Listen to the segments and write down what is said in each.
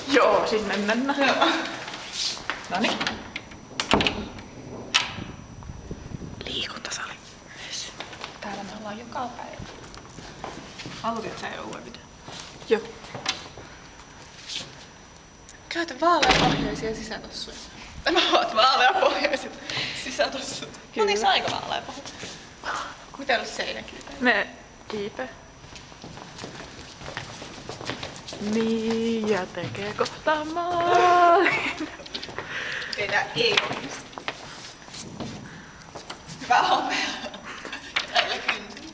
Joo, sinne mennään. Joo. Noniin. Liikuntasali. Täällä me ollaan joka päivä. Haluatko sä jo uuden video? Joo. Käytä vaaleapohjaisia sisätossuja. Nämä ovat vaaleapohjaiset sisätossut. No niin, saanko vaaleapohja? Mitä olisi seinäkiipeä? Ne kiipee. Mia tekee kohta maalin. Teitä ei onnistu. Hyvä homea. Näillä kynsillä.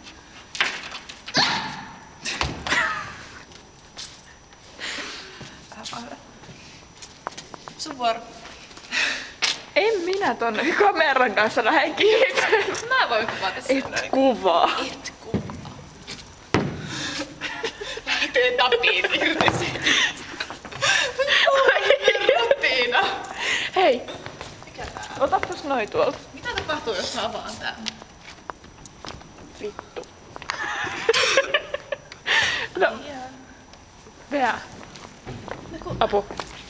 Vähän pahoja. Sun vuoro. En minä tonne kameran kanssa lähde kiipeen. Mä voin kuvata sen. Et kuvaa. Et kuvaa. Tee tapiin irti siitä. Rutiina. Hei, Mikä tää? otapas noi tuolta. Mitä tapahtuu, jos mä avaan tän? Vittu. No, veä. Apu.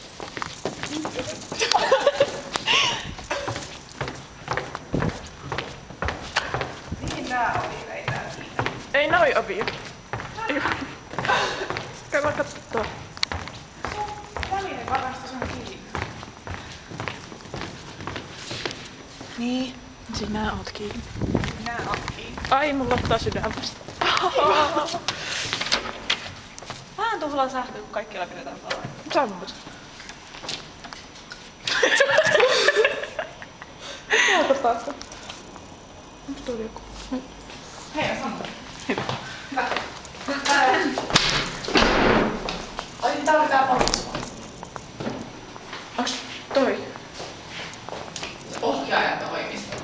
Mihin nää ovireitä? Ei noi ovia. Käy vaan katsoa. Välinevarastus on kiinni. Niin, sinä oot kiinni. Nää on kiinni. Ai, mulla ottaa sydän vasta. Vähän tuhlaa sähköä, kun kaikkialla pidetään palaa. Sammut. Mitä taas? Onko tuolla joku? Hei, Sanna. Hyvä. Hyvä. Ai, tää oli tää palvelusmaa. Onks toi? Ohjaajan toimisto.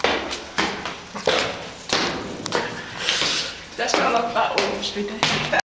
Pitäisikö aloittaa uusi video?